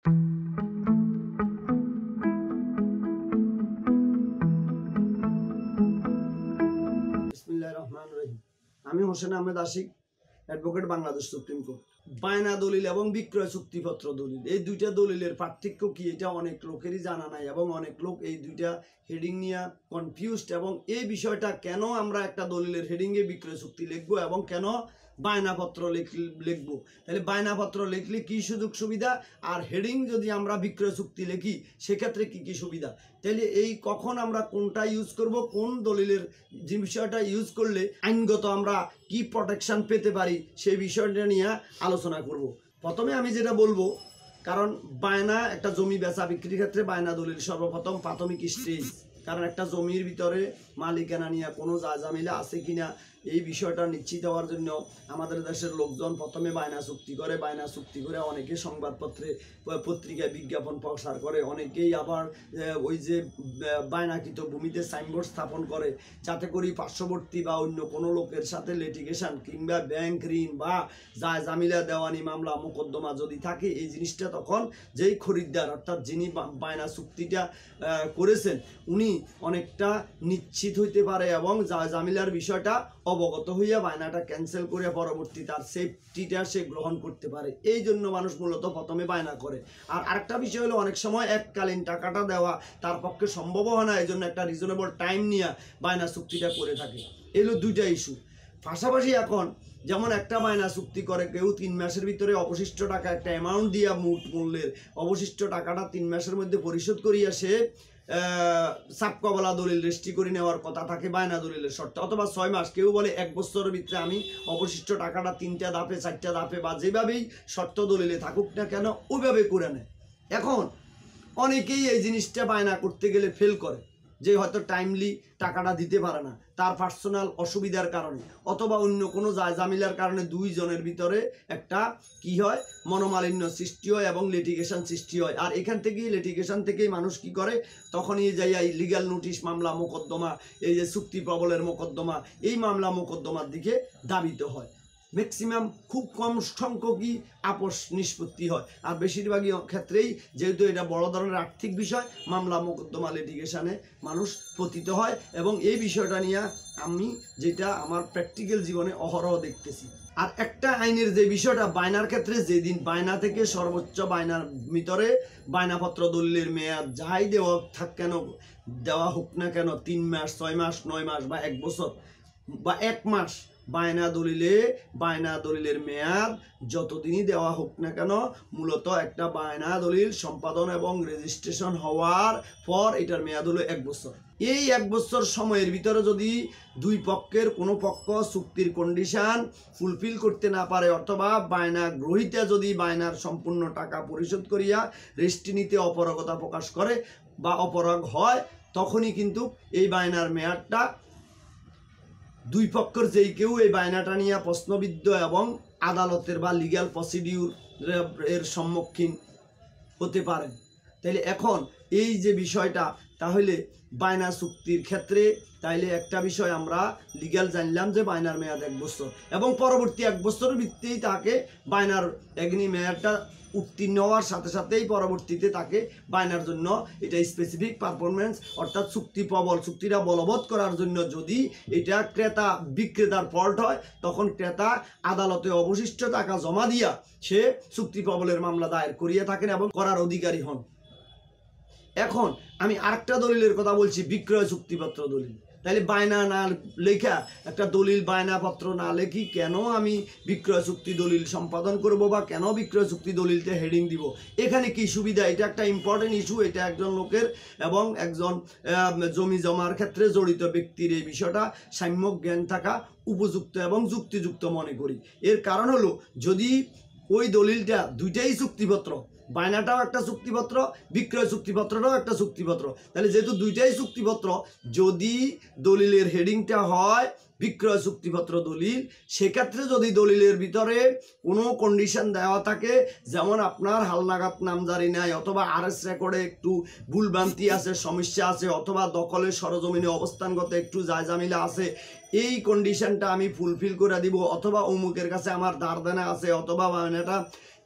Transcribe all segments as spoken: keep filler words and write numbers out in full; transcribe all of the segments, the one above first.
বিসমিল্লাহির রহমানির রহিম। আমি Hossain Ahmed Ashik, advocate, Bangladesh supreme court. বায়না দলিল এবং বিক্রয় চুক্তিপত্র দলিল, এই দুইটা দলিলের পার্থক্য কি এটা অনেক লোকেরই জানা নাই এবং অনেক লোক এই দুইটা হেডিং নিয়ে কনফিউজড। এবং এই বিষয়টা কেন আমরা একটা দলিলের হেডিংয়ে বিক্রয় চুক্তি লিখবো এবং কেন বায়নাপত্র লিখবো, তাহলে বায়নাপত্র লিখলে কি সুযোগ সুবিধা, আর হেডিং যদি আমরা বিক্রয় চুক্তি লিখি সেক্ষেত্রে কি কি সুবিধা, তাহলে এই কখন আমরা কোনটা ইউজ করব, কোন দলিলের যে বিষয়টা ইউজ করলে আইনগত আমরা কি প্রোটেকশন পেতে পারি সেই বিষয়টা নিয়ে আলোচনা করব। প্রথমে আমি যেটা বলবো, কারণ বায়না একটা জমি বেচা বিক্রির ক্ষেত্রে বায়না দলিল সর্বপ্রথম প্রাথমিক স্টেজ, কারণ একটা জমির ভিতরে মালিকানা নিয়ে কোনো জায়জামিলা আছে কিনা এই বিষয়টা নিশ্চিত হওয়ার জন্য আমাদের দেশের লোকজন প্রথমে বায়না চুক্তি করে। বায়না চুক্তি করে অনেকে সংবাদপত্রে পত্রিকায় বিজ্ঞাপন প্রচার করে, অনেকেই আবার ওই যে বায়নাকৃত ভূমিতে সাইনবোর্ড স্থাপন করে যাতে করে পার্শ্ববর্তী বা অন্য কোনো লোকের সাথে লিটিগেশন কিংবা ব্যাংক ঋণ বা জায়জামিলা দেওয়ানি মামলা মোকদ্দমা যদি থাকে, এই জিনিসটা তখন যেই খরিদ্দার অর্থাৎ যিনি বায়না চুক্তিটা করেছেন উনি অনেকটা নিশ্চিত হইতে পারে এবং জায়জামিলার বিষয়টা অবগত হইয়া বায়নাটা ক্যান্সেল করে পরবর্তী তার সেফটিটা সে গ্রহণ করতে পারে। এই জন্য মানুষ মূলত প্রথমে বায়না করে। আর আরেকটা বিষয় হলো অনেক সময় এককালীন টাকাটা দেওয়া তার পক্ষে সম্ভব হয় না, এই জন্য একটা রিজনেবল টাইম নিয়ে বায়না চুক্তিটা করে থাকে। এগুলো দুইটা ইস্যু। পাশাপাশি এখন যেমন একটা বায়না চুক্তি করে কেউ তিন মাসের ভিতরে অবশিষ্ট টাকা একটা অ্যামাউন্ট দিয়া মুট মূল্যের অবশিষ্ট টাকাটা তিন মাসের মধ্যে পরিশোধ করিয়া সে সাবকবলা দলিল রেজিস্ট্রি করে নেওয়ার কথা থাকে বায়না দলিলের শর্তে, অথবা ছয় মাস, কেউ বলে এক বছরের ভিতরে আমি অবশিষ্ট টাকাটা তিনটা ধাপে চারটা ধাপে বা যেভাবেই শর্ত দলিলে থাকুক না কেন ওইভাবে করে নেয়। এখন অনেকেই এই জিনিসটা বায়না করতে গেলে ফেল করে, যে হয়তো টাইমলি টাকাটা দিতে পারে না তার পার্সোনাল অসুবিধার কারণে অথবা অন্য কোনো জায়জামিলার কারণে দুইজনের ভিতরে একটা কি হয়, মনোমালিন্য সৃষ্টি হয় এবং লিটিগেশন সৃষ্টি হয়। আর এখান থেকেই লিটিগেশন থেকেই মানুষ কি করে, তখনই যাইয়া লিগ্যাল নোটিশ মামলা মোকদ্দমা, এই যে চুক্তি প্রবলের মোকদ্দমা, এই মামলা মোকদ্দমার দিকে ধাবিত হয়। ম্যাক্সিমাম খুব কম সংখ্যকই আপোষ নিষ্পত্তি হয়, আর বেশিরভাগই ক্ষেত্রেই যেহেতু এটা বড় ধরনের আর্থিক বিষয় মামলা মোকদ্দমা লিটিগেশনে মানুষ পতিত হয়। এবং এই বিষয়টা নিয়ে আমি যেটা আমার প্র্যাকটিক্যাল জীবনে অহরহ দেখতেছি। আর একটা আইনের যে বিষয়টা বায়নার ক্ষেত্রে, যেদিন বায়না থেকে সর্বোচ্চ বায়নার ভিতরে বায়নাপত্র দলিলের মেয়াদ যাই দেওয়া থাক কেন, দেওয়া হোক না কেন, তিন মাস, ছয় মাস, নয় মাস বা এক বছর বা এক মাস, বায়না দলিলে বায়না দলিলের মেয়াদ যতদিনই দেওয়া হোক না কেন মূলত একটা বায়না দলিল সম্পাদন এবং রেজিস্ট্রেশন হওয়ার পর এটার মেয়াদ হলো এক বছর। এই এক বছর সময়ের ভিতরে যদি দুই পক্ষের কোনো পক্ষ চুক্তির কন্ডিশন ফুলফিল করতে না পারে অথবা বায়না গ্রহীতা যদি বায়নার সম্পূর্ণ টাকা পরিশোধ করিয়া রেজিস্ট্রি নিতে অপারগতা প্রকাশ করে বা অপারগ হয়, তখনই কিন্তু এই বায়নার মেয়াদটা দুই পক্ষের যেই কেউ এই বায়নাটা নিয়ে প্রশ্নবিদ্ধ এবং আদালতের বা লিগ্যাল প্রসিডিউর এর সম্মুখীন হতে পারেন। তাইলে এখন এই যে বিষয়টা, তাহলে বায়না চুক্তির ক্ষেত্রে তাইলে একটা বিষয় আমরা লিগ্যাল জানলাম যে বায়নার মেয়াদ এক বছর এবং পরবর্তী এক বছরের ভিত্তিতেই তাকে বায়নার এগ্নি মেয়াদটা উত্তীর্ণ হওয়ার সাথে সাথেই পরবর্তীতে তাকে বায়নার জন্য এটা স্পেসিফিক পারফরমেন্স অর্থাৎ চুক্তি প্রবল, চুক্তিটা বলবৎ করার জন্য যদি এটা ক্রেতা বিক্রেতার ফল্ট হয় তখন ক্রেতা আদালতে অবশিষ্ট টাকা জমা দিয়া সে চুক্তি প্রবলের মামলা দায়ের করিয়ে থাকেন এবং করার অধিকারী হন। এখন আমি আরেকটা দলিলের কথা বলছি, বিক্রয় চুক্তিপত্র দলিল। তাহলে বায়না না লেখা একটা দলিল, বায়নাপত্র না লেখি কেন আমি বিক্রয় চুক্তি দলিল সম্পাদন করব বা কেন বিক্রয় চুক্তি দলিলতে হেডিং দিব, এখানে কি সুবিধা? এটা একটা ইম্পর্টেন্ট ইস্যু। এটা একজন লোকের এবং একজন জমি জমার ক্ষেত্রে জড়িত ব্যক্তির এই বিষয়টা সাম্যক জ্ঞান থাকা উপযুক্ত এবং যুক্তিযুক্ত মনে করি। এর কারণ হলো যদি ওই দলিলটা দুইটাই চুক্তিপত্র, বায়নাটাও একটা চুক্তিপত্র, বিক্রয় চুক্তিপত্রটাও একটা চুক্তিপত্র, তাহলে যেহেতু দুইটাই চুক্তিপত্র, যদি দলিলের হেডিংটা হয় বিক্রয় চুক্তিপত্র দলিল, সেক্ষেত্রে যদি দলিলের ভিতরে কোনো কন্ডিশন দেওয়া থাকে, যেমন আপনার হালনাগাদ নামজারি নাই অথবা আরএস রেকর্ডে একটু ভুলভ্রান্তি আছে, সমস্যা আছে, অথবা দখলের সরজমিনে অবস্থানগত একটু জায়জামিলা আছে, এই কন্ডিশনটা আমি ফুলফিল করে দিব, অথবা অমুকের কাছে আমার ধার দেনা আছে, অথবা বায়নাটা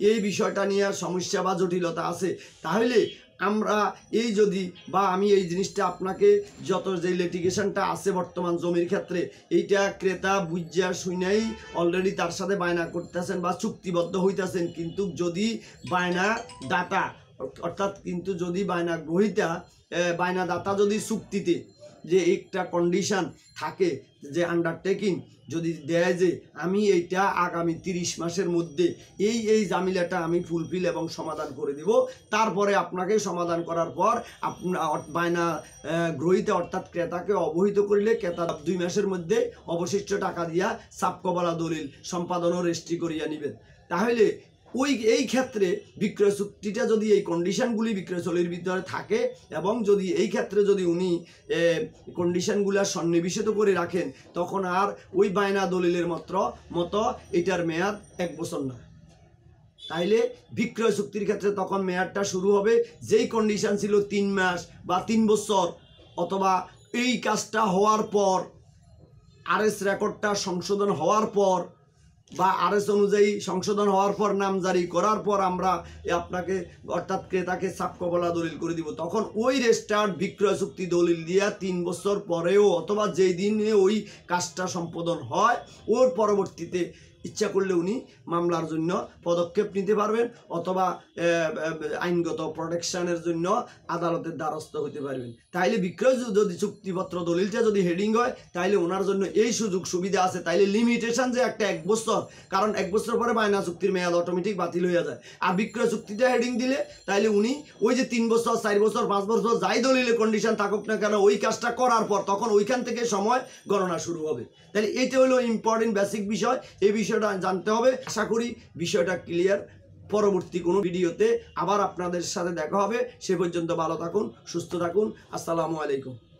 এই বিষয়টা নিয়ে সমস্যা বা জটিলতা আছে, তাহলে আমরা এই যদি বা আমি এই জিনিসটা আপনাকে যত যে লিটিগেশনটা আছে বর্তমান জমির ক্ষেত্রে, এইটা ক্রেতা বুঝা শুনেই অলরেডি তার সাথে বায়না করতেছেন বা চুক্তিবদ্ধ হইতেছেন, কিন্তু যদি বায়না দাতা অর্থাৎ কিন্তু যদি বায়না গ্রহীতা বায়না দাতা যদি চুক্তিতে যে একটা কন্ডিশন থাকে যে আন্ডারটেকিং যদি দেয় যে আমি এইটা আগামী তিরিশ মাসের মধ্যে এই এই জামিলাটা আমি ফুলফিল এবং সমাধান করে দেব, তারপরে আপনাকে সমাধান করার পর আপনার বায়না গ্রহীতা অর্থাৎ ক্রেতাকে অবহিত করলে ক্রেতা দুই মাসের মধ্যে অবশিষ্ট টাকা দিয়া সাবকবালা দলিল সম্পাদন ও রেজিস্ট্রি করিয়া নেবেন। তাহলে ওই এই ক্ষেত্রে বিক্রয় চুক্তিটা যদি এই কন্ডিশনগুলি বিক্রয় চুক্তির ভিতরে থাকে এবং যদি এই ক্ষেত্রে যদি উনি কন্ডিশনগুলো সন্নিবেশিত করে রাখেন, তখন আর ওই বায়না দলিলের মাত্র মতো এটার মেয়াদ এক বছর না। তাইলে বিক্রয় চুক্তির ক্ষেত্রে তখন মেয়াদটা শুরু হবে যেই কন্ডিশন ছিল তিন মাস বা তিন বছর, অথবা এই কাজটা হওয়ার পর আর এস রেকর্ডটা সংশোধন হওয়ার পর বা আর এস অনুযায়ী সংশোধন হওয়ার পর নামজারি করার পর আমরা আপনাকে অর্থাৎ ক্রেতাকে সাবকবলা দলিল করে দিব। তখন ওই রেজিস্টার্ড বিক্রয় চুক্তি দলিল দিয়া তিন বছর পরেও অথবা যেই দিনে ওই কাজটা সম্পাদন হয় ওর পরবর্তীতে ইচ্ছা করলে উনি মামলার জন্য পদক্ষেপ নিতে পারবেন অথবা আইনগত প্রোটেকশনের জন্য আদালতের দ্বারস্থ হতে পারবেন। তাইলে বিক্রয় যদি চুক্তিপত্র দলিলটা যদি হেডিং হয় তাইলে ওনার জন্য এই সুযোগ সুবিধা আছে। তাইলে লিমিটেশন যে একটা এক বছর, কারণ এক বছর পরে বায়না চুক্তির মেয়াদ অটোমেটিক বাতিল হয়ে যায়। আর বিক্রয় চুক্তিটা হেডিং দিলে তাইলে উনি ওই যে তিন বছর চার বছর পাঁচ বছর যাই দলিলে কন্ডিশন থাকুক না কেন ওই কাজটা করার পর তখন ওইখান থেকে সময় গণনা শুরু হবে। তাহলে এটা হলো ইম্পর্টেন্ট বেসিক বিষয়, এই বিষয়টা জানতে হবে। আশা করি বিষয়টা ক্লিয়ার। পরবর্তী কোনো ভিডিওতে আবার আপনাদের সাথে দেখা হবে। সে পর্যন্ত ভালো থাকুন, সুস্থ থাকুন। আসসালামু আলাইকুম।